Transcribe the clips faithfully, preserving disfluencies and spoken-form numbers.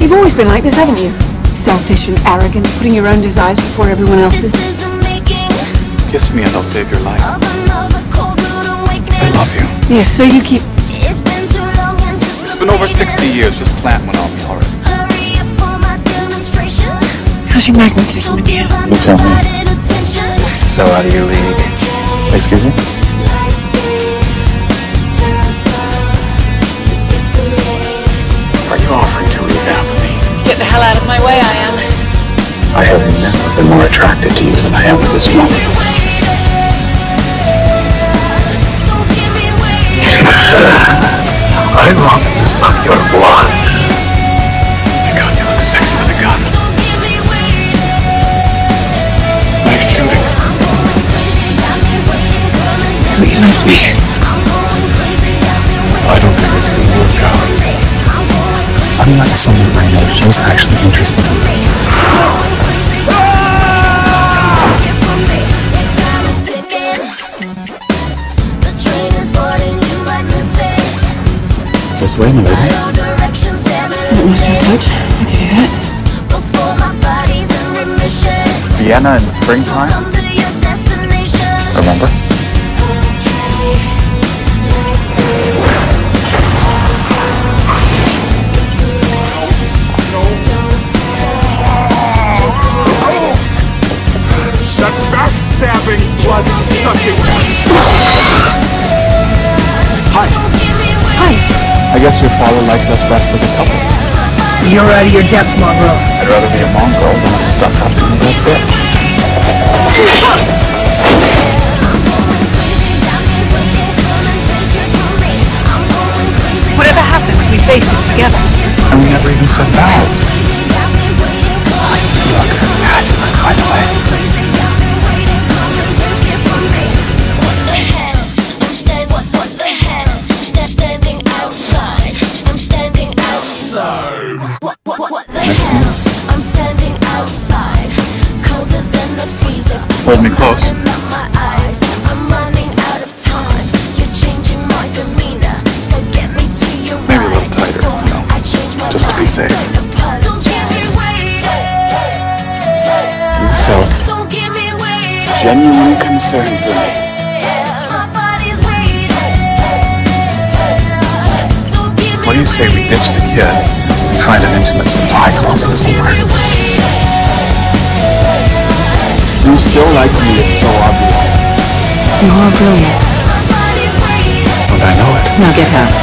You've always been like this, haven't you? Selfish and arrogant, putting your own desires before everyone else's. Kiss me and I'll save your life. I love you. Yes, so you keep... It's been over sixty years, just plant one on me already. How's your magnetism in here? You tell me. So out of your league. Excuse me? Are you offering to revamp me? Get the hell out of my way, I am. I have never been more attracted to you than I am at this moment. I long to suck your blood. Oh my God, you look sexy with a gun. Nice shooting. So you love me? I don't think it's gonna work out. Unlike someone I know, she's actually interested in me. This way, my lady. That was your touch. I can do that. Vienna in the springtime. Remember? That backstabbing, blood-sucking. Hi. Hi. I guess your father liked us best as a couple. You're out of your depth, Marlboro. I'd rather be a mongrel than a stuck-up in that bit. Whatever happens, we face it together. And we never even said vows. You look fabulous, by the way. I'm standing outside, colder than the freezer. Hold me close. I'm running out of time. You're changing my demeanor, so get me to your right. Maybe a little tighter, you know, just to be safe. You felt genuine concern for me. What do you say we ditch the kid and find an intimate supply closet somewhere? You still like me, it's so obvious. You are brilliant. But I know it. Now get out.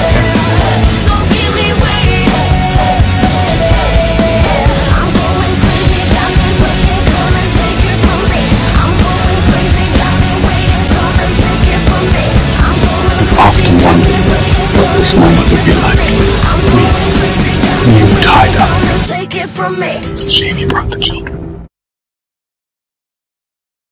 I've often wondered what this moment would be like. Me, you tied up. Take it from me. It's a shame you brought the children.